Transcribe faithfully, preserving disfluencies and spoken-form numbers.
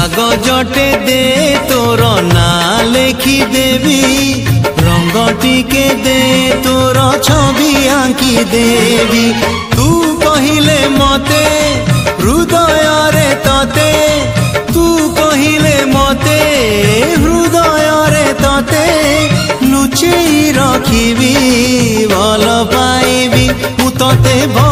कागजटे दे तोर ना लेखी देवी रंग टिके दे तोर छवि आंकी देवी तू कहिले मते हृदय रे तते तू कहिले मते हृदय रे तते लुचेई रखिबी भल पाइबी मु तते